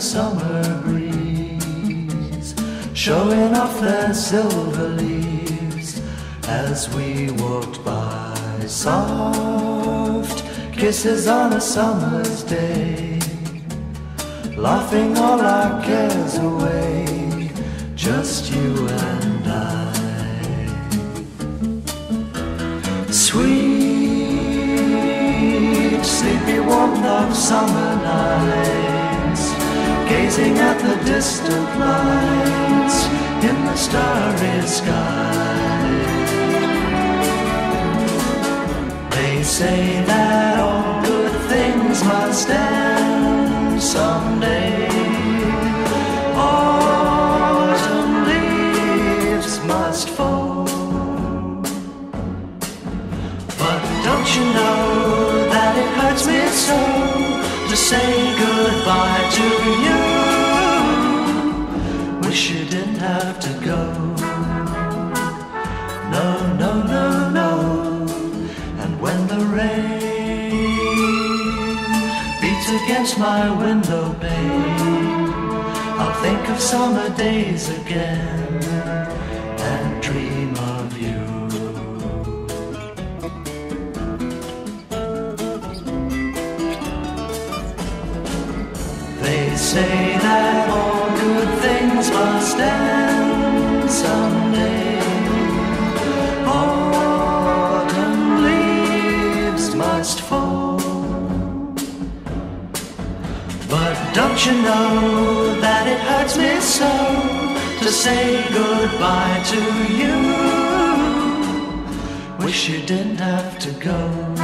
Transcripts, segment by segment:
summer breeze, showing off their silver leaves as we walked by. Soft kisses on a summer's day, laughing all our cares away, just you and I. Sweet, sleepy warmth of summer nights, gazing at the distant lights in the starry sky. They say that all good things must end someday. Autumn leaves must fall. But don't you know that it hurts me so to say goodbye to you? Wish you didn't have to go. No, no, no, no. And when the rain beats against my window pane, I'll think of summer days again and dream of you. They say that all good things must end someday. Autumn leaves must fall. But don't you know that it hurts me so to say goodbye to you? Wish you didn't have to go.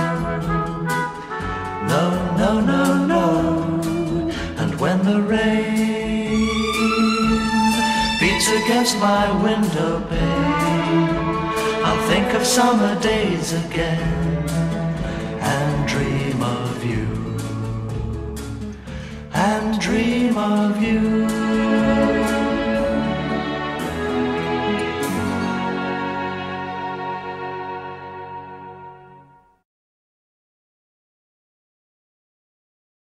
No, no, no, no. And when the rain beats against my window pane, I'll think of summer days again and dream of you. And dream of you.